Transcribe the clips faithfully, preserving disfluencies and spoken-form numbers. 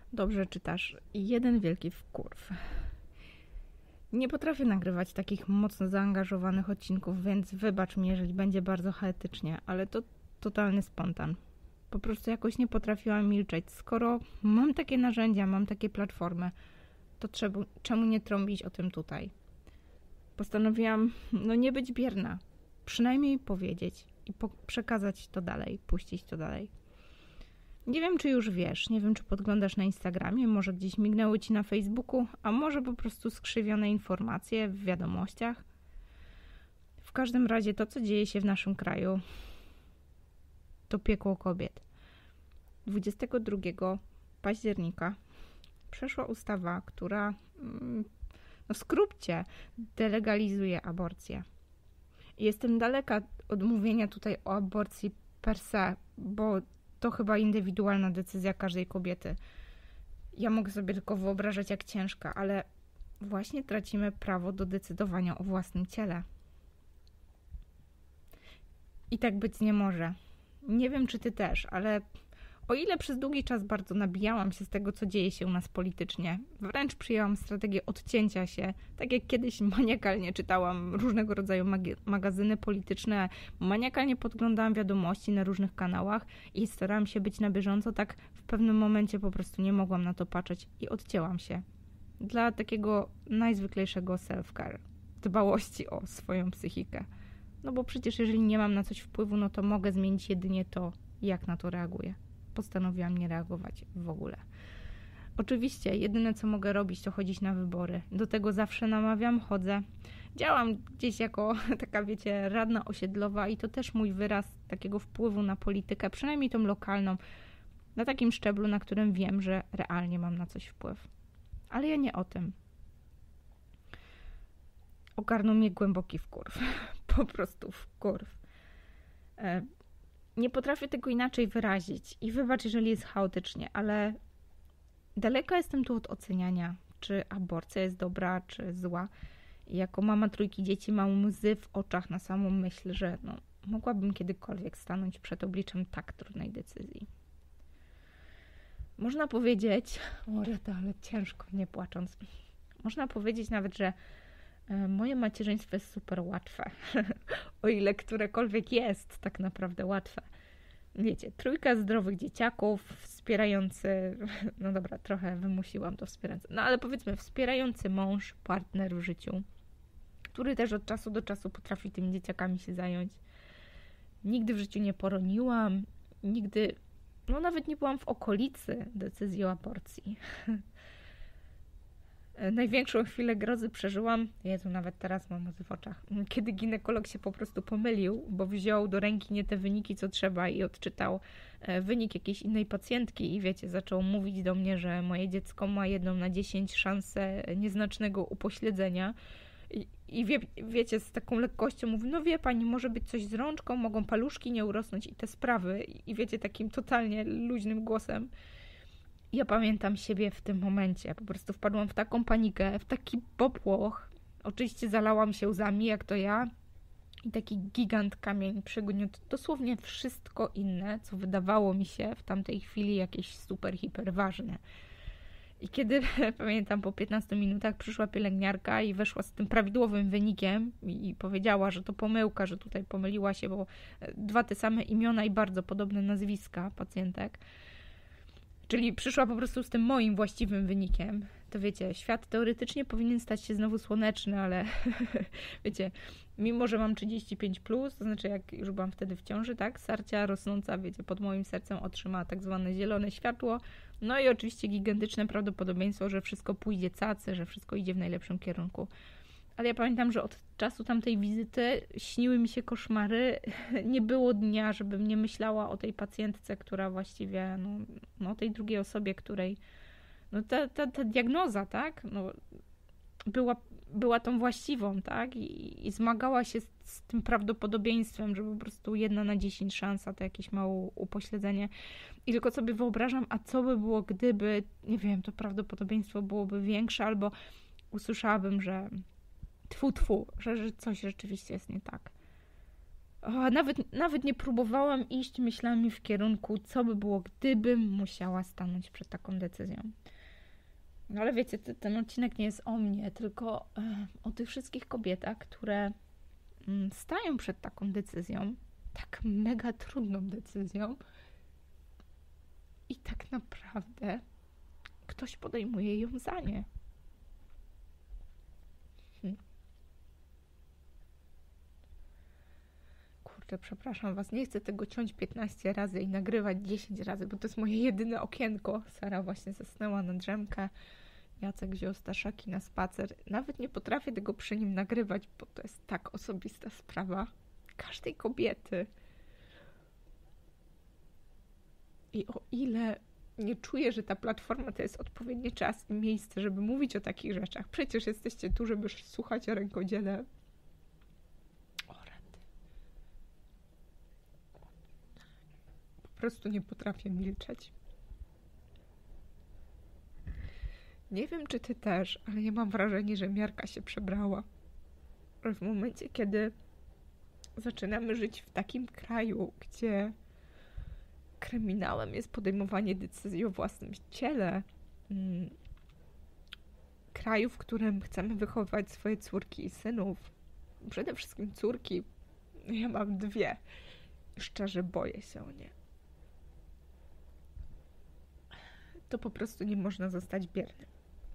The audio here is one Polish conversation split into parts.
Dobrze czytasz. Jeden wielki wkurw. Nie potrafię nagrywać takich mocno zaangażowanych odcinków, więc wybacz mi, jeżeli będzie bardzo chaotycznie, ale to totalny spontan. Po prostu jakoś nie potrafiłam milczeć. Skoro mam takie narzędzia, mam takie platformy, to trzeba, czemu nie trąbić o tym tutaj? Postanowiłam, no nie być bierna. Przynajmniej powiedzieć i po- przekazać to dalej, puścić to dalej. Nie wiem, czy już wiesz, nie wiem, czy podglądasz na Instagramie, może gdzieś mignęły ci na Facebooku, a może po prostu skrzywione informacje w wiadomościach. W każdym razie to, co dzieje się w naszym kraju, to piekło kobiet. dwudziestego drugiego października przeszła ustawa, która no w skrócie delegalizuje aborcję. Jestem daleka od mówienia tutaj o aborcji per se, bo to chyba indywidualna decyzja każdej kobiety. Ja mogę sobie tylko wyobrażać, jak ciężka, ale właśnie tracimy prawo do decydowania o własnym ciele. I tak być nie może. Nie wiem, czy ty też, ale o ile przez długi czas bardzo nabijałam się z tego, co dzieje się u nas politycznie, wręcz przyjęłam strategię odcięcia się, tak jak kiedyś maniakalnie czytałam różnego rodzaju magi- magazyny polityczne, maniakalnie podglądałam wiadomości na różnych kanałach i starałam się być na bieżąco, tak w pewnym momencie po prostu nie mogłam na to patrzeć i odcięłam się. Dla takiego najzwyklejszego self-care, dbałości o swoją psychikę. No bo przecież jeżeli nie mam na coś wpływu, no to mogę zmienić jedynie to, jak na to reaguję. Postanowiłam nie reagować w ogóle. Oczywiście, jedyne co mogę robić, to chodzić na wybory. Do tego zawsze namawiam, chodzę. Działam gdzieś jako taka, wiecie, radna osiedlowa i to też mój wyraz takiego wpływu na politykę, przynajmniej tą lokalną, na takim szczeblu, na którym wiem, że realnie mam na coś wpływ. Ale ja nie o tym. Ogarnął mnie głęboki wkurw. Po prostu wkurw. E- Nie potrafię tego inaczej wyrazić i wybacz, jeżeli jest chaotycznie, ale daleka jestem tu od oceniania, czy aborcja jest dobra, czy zła. I jako mama trójki dzieci mam łzy w oczach na samą myśl, że no, mogłabym kiedykolwiek stanąć przed obliczem tak trudnej decyzji. Można powiedzieć, o reta, ale ciężko, nie płacząc, można powiedzieć nawet, że moje macierzyństwo jest super łatwe, o ile którekolwiek jest tak naprawdę łatwe. Wiecie, trójka zdrowych dzieciaków, wspierający, no dobra, trochę wymusiłam to wspierający, no ale powiedzmy wspierający mąż, partner w życiu, który też od czasu do czasu potrafi tymi dzieciakami się zająć. Nigdy w życiu nie poroniłam, nigdy, no nawet nie byłam w okolicy decyzji o aborcji. Największą chwilę grozy przeżyłam, Jezu, nawet teraz mam łzy w oczach, kiedy ginekolog się po prostu pomylił, bo wziął do ręki nie te wyniki, co trzeba i odczytał wynik jakiejś innej pacjentki i wiecie, zaczął mówić do mnie, że moje dziecko ma jedną na dziesięć szansę nieznacznego upośledzenia i, i wie, wiecie, z taką lekkością mówi, no wie pani, może być coś z rączką, mogą paluszki nie urosnąć i te sprawy i, i wiecie, takim totalnie luźnym głosem. Ja pamiętam siebie w tym momencie. Po prostu wpadłam w taką panikę, w taki popłoch. Oczywiście zalałam się łzami, jak to ja. I taki gigant kamień przygniótł dosłownie wszystko inne, co wydawało mi się w tamtej chwili jakieś super, hiper ważne. I kiedy, pamiętam, po piętnastu minutach przyszła pielęgniarka i weszła z tym prawidłowym wynikiem i, i powiedziała, że to pomyłka, że tutaj pomyliła się, bo dwa te same imiona i bardzo podobne nazwiska pacjentek. Czyli przyszła po prostu z tym moim właściwym wynikiem. To wiecie, świat teoretycznie powinien stać się znowu słoneczny, ale wiecie, mimo że mam trzydzieści pięć plus, to znaczy jak już byłam wtedy w ciąży, tak, sarcia rosnąca, wiecie, pod moim sercem otrzymała tak zwane zielone światło. No i oczywiście gigantyczne prawdopodobieństwo, że wszystko pójdzie cacy, że wszystko idzie w najlepszym kierunku. Ale ja pamiętam, że od czasu tamtej wizyty śniły mi się koszmary. Nie było dnia, żebym nie myślała o tej pacjentce, która właściwie, no, no tej drugiej osobie, której, no ta, ta, ta diagnoza, tak, no, była, była tą właściwą, tak, i, i zmagała się z, z tym prawdopodobieństwem, że po prostu jedna na dziesięć szansa to jakieś małe upośledzenie. I tylko sobie wyobrażam, a co by było, gdyby, nie wiem, to prawdopodobieństwo byłoby większe, albo usłyszałabym, że tfu, tfu, że, że coś rzeczywiście jest nie tak. O, nawet, nawet nie próbowałam iść myślami w kierunku, co by było, gdybym musiała stanąć przed taką decyzją. No ale wiecie, t- ten odcinek nie jest o mnie, tylko e, o tych wszystkich kobietach, które mm, stają przed taką decyzją, tak mega trudną decyzją i tak naprawdę ktoś podejmuje ją za nie. Hm. Kurczę, przepraszam was, nie chcę tego ciąć piętnaście razy i nagrywać dziesięć razy, bo to jest moje jedyne okienko. Sara właśnie zasnęła na drzemkę, Jacek wziął Staszaki na spacer. Nawet nie potrafię tego przy nim nagrywać, bo to jest tak osobista sprawa każdej kobiety. I o ile nie czuję, że ta platforma to jest odpowiedni czas i miejsce, żeby mówić o takich rzeczach. Przecież jesteście tu, żeby słuchać o rękodziele. O rety. Po prostu nie potrafię milczeć. Nie wiem, czy ty też, ale ja mam wrażenie, że miarka się przebrała. W momencie, kiedy zaczynamy żyć w takim kraju, gdzie kryminałem jest podejmowanie decyzji o własnym ciele, mm, kraju, w którym chcemy wychowywać swoje córki i synów, przede wszystkim córki, ja mam dwie, szczerze boję się o nie. To po prostu nie można zostać biernym.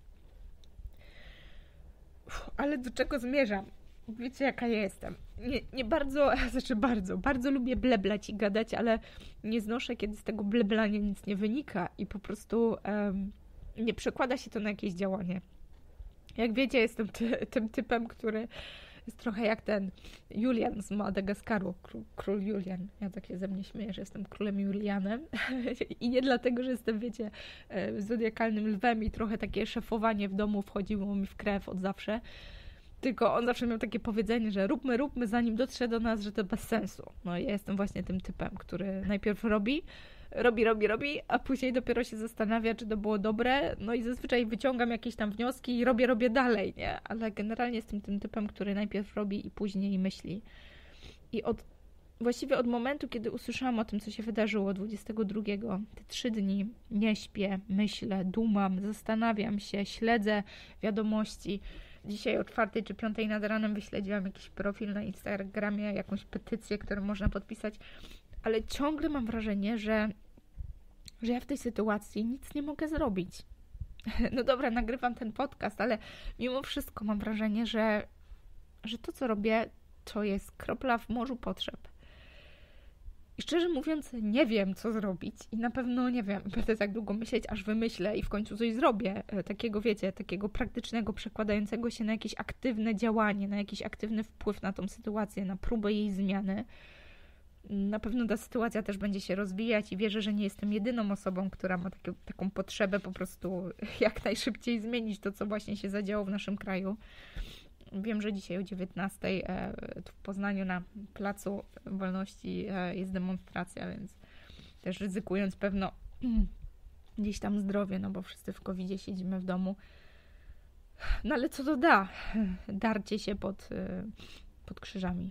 Uf, ale do czego zmierzam? Wiecie, jaka ja jestem. Nie, nie bardzo, znaczy bardzo, bardzo lubię bleblać i gadać, ale nie znoszę, kiedy z tego bleblania nic nie wynika i po prostu um, nie przekłada się to na jakieś działanie. Jak wiecie, jestem ty, tym typem, który jest trochę jak ten Julian z Madagaskaru, król, król Julian. Ja takie ze mnie śmieję, że jestem królem Julianem i nie dlatego, że jestem, wiecie, zodiakalnym lwem i trochę takie szefowanie w domu wchodziło mi w krew od zawsze. Tylko on zawsze miał takie powiedzenie, że róbmy, róbmy, zanim dotrze do nas, że to bez sensu. No i ja jestem właśnie tym typem, który najpierw robi, robi, robi, robi, a później dopiero się zastanawia, czy to było dobre. No i zazwyczaj wyciągam jakieś tam wnioski i robię, robię dalej, nie? Ale generalnie jestem tym typem, który najpierw robi i później myśli. I od, właściwie od momentu, kiedy usłyszałam o tym, co się wydarzyło dwudziestego drugiego, te trzy dni nie śpię, myślę, dumam, zastanawiam się, śledzę wiadomości. Dzisiaj o czwartej czy piątej nad ranem wyśledziłam jakiś profil na Instagramie, jakąś petycję, którą można podpisać, ale ciągle mam wrażenie, że, że ja w tej sytuacji nic nie mogę zrobić. No dobra, nagrywam ten podcast, ale mimo wszystko mam wrażenie, że, że to, co robię, to jest kropla w morzu potrzeb. I szczerze mówiąc, nie wiem, co zrobić i na pewno, nie wiem, będę tak długo myśleć, aż wymyślę i w końcu coś zrobię. Takiego, wiecie, takiego praktycznego, przekładającego się na jakieś aktywne działanie, na jakiś aktywny wpływ na tą sytuację, na próbę jej zmiany. Na pewno ta sytuacja też będzie się rozwijać i wierzę, że nie jestem jedyną osobą, która ma takie, taką potrzebę po prostu jak najszybciej zmienić to, co właśnie się zadziało w naszym kraju. Wiem, że dzisiaj o dziewiętnastej tu w Poznaniu na Placu Wolności jest demonstracja, więc też ryzykując pewno gdzieś tam zdrowie, no bo wszyscy w kowidzie siedzimy w domu. No ale co to da? Darcie się pod, pod krzyżami.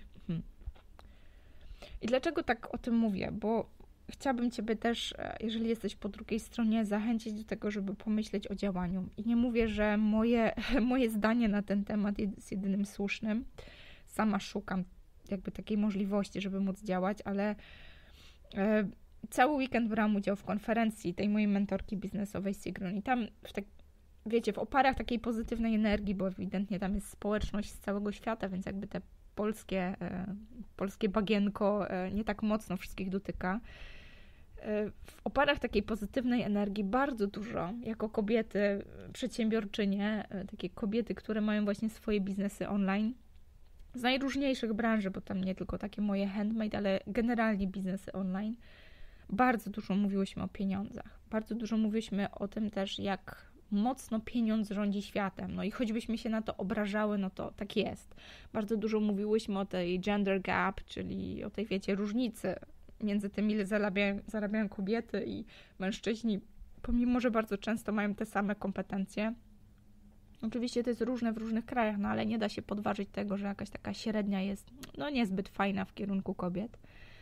I dlaczego tak o tym mówię? Bo chciałabym Ciebie też, jeżeli jesteś po drugiej stronie, zachęcić do tego, żeby pomyśleć o działaniu. I nie mówię, że moje, moje zdanie na ten temat jest jedynym słusznym. Sama szukam jakby takiej możliwości, żeby móc działać, ale e, cały weekend brałam udział w konferencji tej mojej mentorki biznesowej Sigrun i tam, w tak, wiecie, w oparach takiej pozytywnej energii, bo ewidentnie tam jest społeczność z całego świata, więc jakby te polskie, e, polskie bagienko e, nie tak mocno wszystkich dotyka. W oparach takiej pozytywnej energii bardzo dużo, jako kobiety, przedsiębiorczynie, takie kobiety, które mają właśnie swoje biznesy online, z najróżniejszych branży, bo tam nie tylko takie moje handmade, ale generalnie biznesy online, bardzo dużo mówiłyśmy o pieniądzach. Bardzo dużo mówiłyśmy o tym też, jak mocno pieniądz rządzi światem. No i choćbyśmy się na to obrażały, no to tak jest. Bardzo dużo mówiłyśmy o tej gender gap, czyli o tej, wiecie, różnicy między tym, ile zarabiają, zarabiają kobiety i mężczyźni, pomimo że bardzo często mają te same kompetencje. Oczywiście to jest różne w różnych krajach, no ale nie da się podważyć tego, że jakaś taka średnia jest no niezbyt fajna w kierunku kobiet.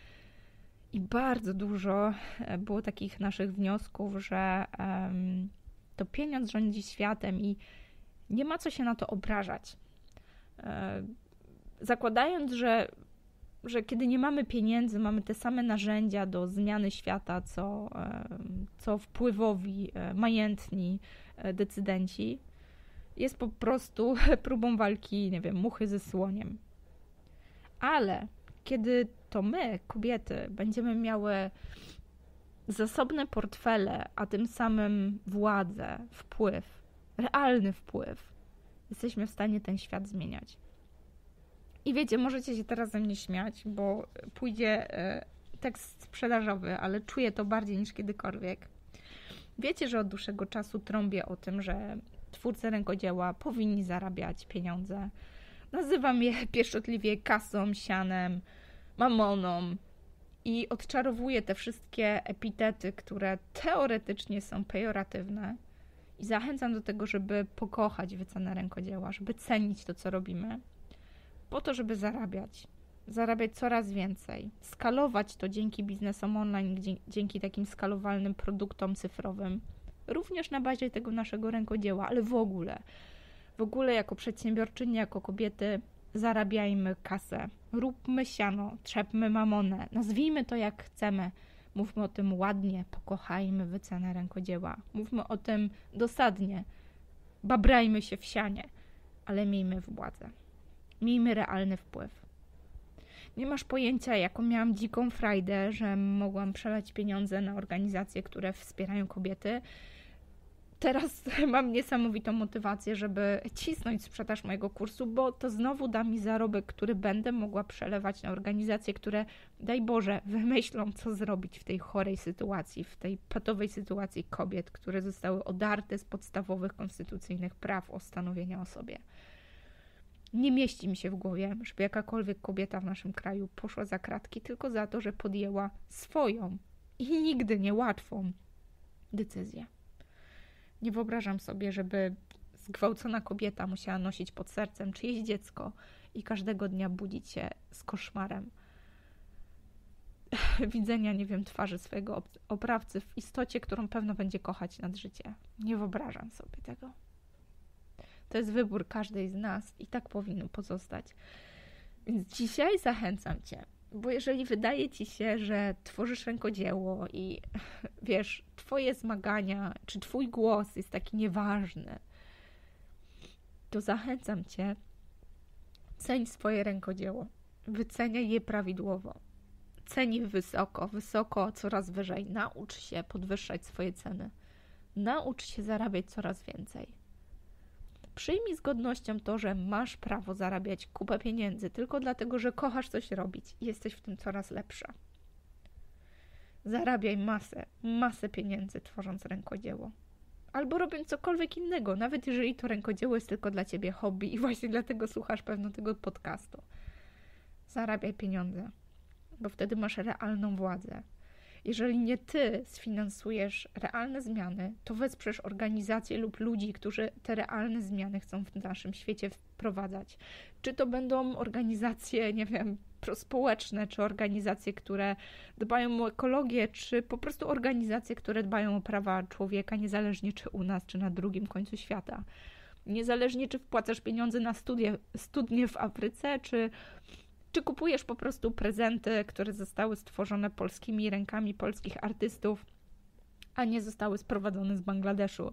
I bardzo dużo było takich naszych wniosków, że um, to pieniądz rządzi światem i nie ma co się na to obrażać. E, zakładając, że, że kiedy nie mamy pieniędzy, mamy te same narzędzia do zmiany świata, co, e, co wpływowi, e, majętni e, decydenci, jest po prostu próbą walki, nie wiem, muchy ze słoniem. Ale kiedy to my, kobiety, będziemy miały zasobne portfele, a tym samym władzę, wpływ, realny wpływ, jesteśmy w stanie ten świat zmieniać. I wiecie, możecie się teraz ze mnie śmiać, bo pójdzie e, tekst sprzedażowy, ale czuję to bardziej niż kiedykolwiek. Wiecie, że od dłuższego czasu trąbię o tym, że twórcy rękodzieła powinni zarabiać pieniądze. Nazywam je pieszczotliwie kasą, sianem, mamoną i odczarowuję te wszystkie epitety, które teoretycznie są pejoratywne i zachęcam do tego, żeby pokochać wycenę rękodzieła, żeby cenić to, co robimy, po to, żeby zarabiać. Zarabiać coraz więcej. Skalować to dzięki biznesom online, dzięki takim skalowalnym produktom cyfrowym. Również na bazie tego naszego rękodzieła, ale w ogóle. W ogóle jako przedsiębiorczyni, jako kobiety zarabiajmy kasę. Róbmy siano, trzepmy mamonę. Nazwijmy to jak chcemy. Mówmy o tym ładnie, pokochajmy wycenę rękodzieła. Mówmy o tym dosadnie. Babrajmy się w sianie, ale miejmy władzę. Miejmy realny wpływ. Nie masz pojęcia, jaką miałam dziką frajdę, że mogłam przelać pieniądze na organizacje, które wspierają kobiety. Teraz mam niesamowitą motywację, żeby cisnąć sprzedaż mojego kursu, bo to znowu da mi zarobek, który będę mogła przelewać na organizacje, które, daj Boże, wymyślą, co zrobić w tej chorej sytuacji, w tej patowej sytuacji kobiet, które zostały odarte z podstawowych konstytucyjnych praw o stanowieniu o sobie. Nie mieści mi się w głowie, żeby jakakolwiek kobieta w naszym kraju poszła za kratki tylko za to, że podjęła swoją i nigdy niełatwą decyzję. Nie wyobrażam sobie, żeby zgwałcona kobieta musiała nosić pod sercem czyjeś dziecko i każdego dnia budzić się z koszmarem widzenia, nie wiem, twarzy swojego oprawcy w istocie, którą pewno będzie kochać nad życie. Nie wyobrażam sobie tego. To jest wybór każdej z nas i tak powinno pozostać. Więc dzisiaj zachęcam Cię, bo jeżeli wydaje Ci się, że tworzysz rękodzieło i wiesz, Twoje zmagania, czy Twój głos jest taki nieważny, to zachęcam Cię, ceń swoje rękodzieło, wyceniaj je prawidłowo, ceń je wysoko, wysoko, coraz wyżej, naucz się podwyższać swoje ceny, naucz się zarabiać coraz więcej. Przyjmij z godnością to, że masz prawo zarabiać kupę pieniędzy tylko dlatego, że kochasz coś robić i jesteś w tym coraz lepsza. Zarabiaj masę, masę pieniędzy tworząc rękodzieło. Albo robiąc cokolwiek innego, nawet jeżeli to rękodzieło jest tylko dla Ciebie hobby i właśnie dlatego słuchasz pewno tego podcastu. Zarabiaj pieniądze, bo wtedy masz realną władzę. Jeżeli nie Ty sfinansujesz realne zmiany, to wesprzesz organizacje lub ludzi, którzy te realne zmiany chcą w naszym świecie wprowadzać. Czy to będą organizacje, nie wiem, prospołeczne, czy organizacje, które dbają o ekologię, czy po prostu organizacje, które dbają o prawa człowieka, niezależnie czy u nas, czy na drugim końcu świata. Niezależnie czy wpłacasz pieniądze na studie, studnie w Afryce, czy Czy kupujesz po prostu prezenty, które zostały stworzone polskimi rękami polskich artystów, a nie zostały sprowadzone z Bangladeszu.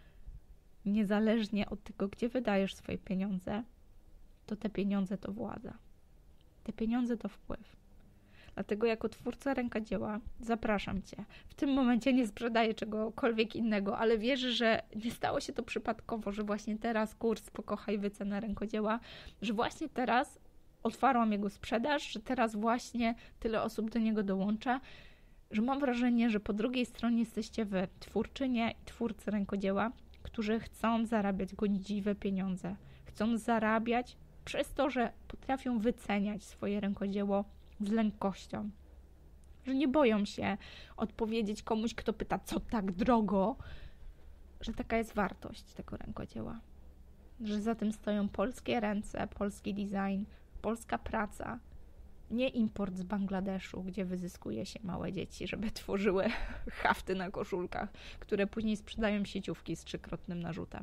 Niezależnie od tego, gdzie wydajesz swoje pieniądze, to te pieniądze to władza. Te pieniądze to wpływ. Dlatego jako twórca rękodzieła zapraszam Cię. W tym momencie nie sprzedaję czegokolwiek innego, ale wierzę, że nie stało się to przypadkowo, że właśnie teraz kurs Pokochaj wycenę rękodzieła, że właśnie teraz otwarłam jego sprzedaż, że teraz właśnie tyle osób do niego dołącza, że mam wrażenie, że po drugiej stronie jesteście wy, twórczynie i twórcy rękodzieła, którzy chcą zarabiać godziwe pieniądze. Chcą zarabiać przez to, że potrafią wyceniać swoje rękodzieło z lekkością. Że nie boją się odpowiedzieć komuś, kto pyta, co tak drogo, że taka jest wartość tego rękodzieła. że za tym stoją polskie ręce, polski design, polska praca, nie import z Bangladeszu, gdzie wyzyskuje się małe dzieci, żeby tworzyły hafty na koszulkach, które później sprzedają sieciówki z trzykrotnym narzutem.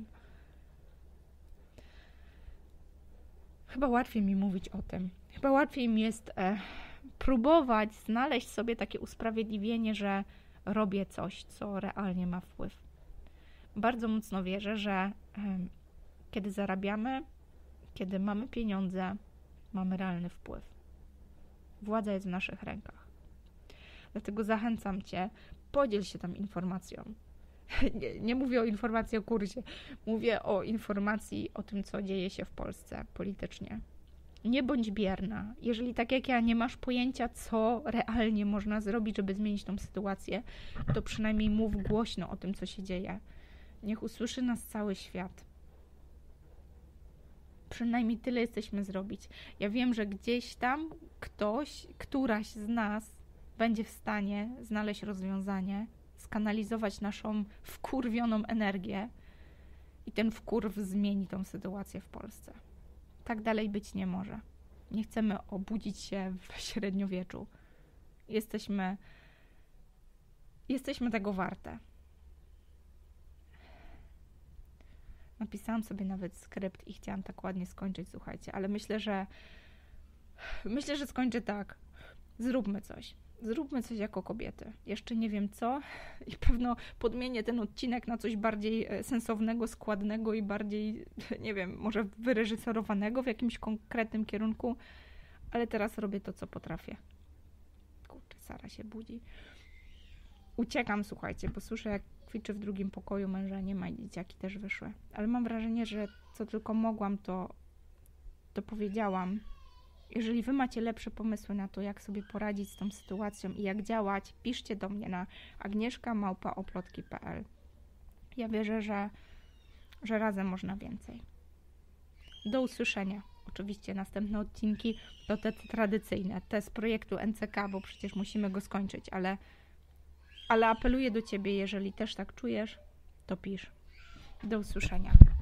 Chyba łatwiej mi mówić o tym. Chyba łatwiej mi jest e, próbować znaleźć sobie takie usprawiedliwienie, że robię coś, co realnie ma wpływ. Bardzo mocno wierzę, że e, kiedy zarabiamy, kiedy mamy pieniądze, mamy realny wpływ. Władza jest w naszych rękach. Dlatego zachęcam Cię, podziel się tam informacją. Nie, nie mówię o informacji o kursie, mówię o informacji o tym, co dzieje się w Polsce politycznie. Nie bądź bierna. Jeżeli tak jak ja nie masz pojęcia, co realnie można zrobić, żeby zmienić tą sytuację, to przynajmniej mów głośno o tym, co się dzieje. Niech usłyszy nas cały świat. Przynajmniej tyle jesteśmy zrobić. Ja wiem, że gdzieś tam ktoś, któraś z nas będzie w stanie znaleźć rozwiązanie, skanalizować naszą wkurwioną energię i ten wkurw zmieni tą sytuację w Polsce. Tak dalej być nie może. Nie chcemy obudzić się w średniowieczu. Jesteśmy, jesteśmy tego warte. Napisałam sobie nawet skrypt i chciałam tak ładnie skończyć, słuchajcie, ale myślę, że myślę, że skończę tak. Zróbmy coś. Zróbmy coś jako kobiety. Jeszcze nie wiem co i pewno podmienię ten odcinek na coś bardziej sensownego, składnego i bardziej, nie wiem, może wyreżyserowanego w jakimś konkretnym kierunku, ale teraz robię to, co potrafię. Kurczę, Sara się budzi. Uciekam, słuchajcie, bo słyszę, jak kwiczy w drugim pokoju, męża nie ma i dzieciaki też wyszły. Ale mam wrażenie, że co tylko mogłam, to, to powiedziałam. Jeżeli wy macie lepsze pomysły na to, jak sobie poradzić z tą sytuacją i jak działać, piszcie do mnie na agnieszka małpa oplotki kropka p l. Ja wierzę, że, że razem można więcej. Do usłyszenia. Oczywiście następne odcinki to te tradycyjne, te z projektu N C K, bo przecież musimy go skończyć, ale, ale apeluję do ciebie, jeżeli też tak czujesz, to pisz. Do usłyszenia.